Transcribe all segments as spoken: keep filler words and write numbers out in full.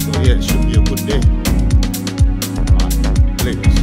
So yeah, it should be a good day. Alright, please.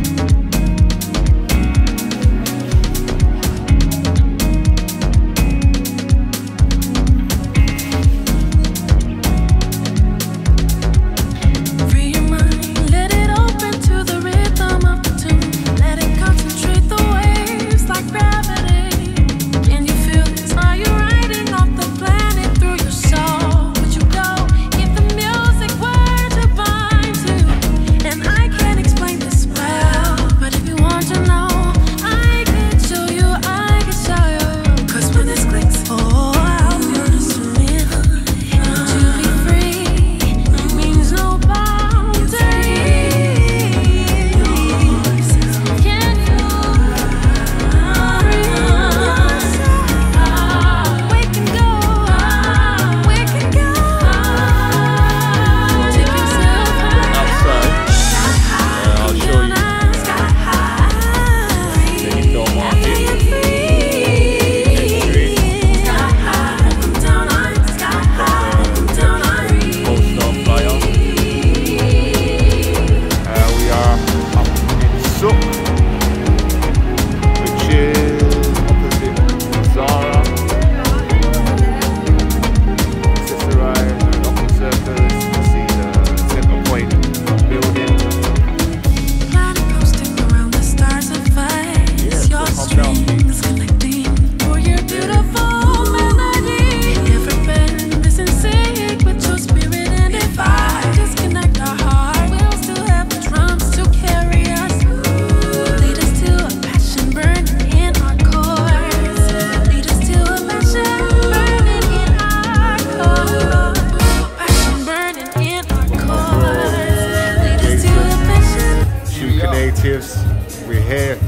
TruCrenativez, we're here.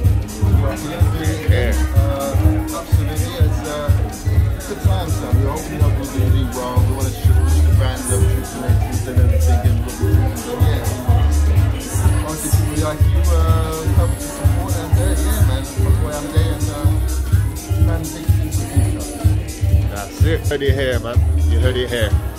Yeah. Uh, absolutely, it's uh, good times, Sam. We hope we have been doing really well. We want to push the brand of TruCrenativez and everything, and what we're doing. So yeah, honestly, we like you uh, come to support, and uh, yeah, man, that's why I'm there, and uh, man, big things to do. That's it. You heard it here, man. You heard it here.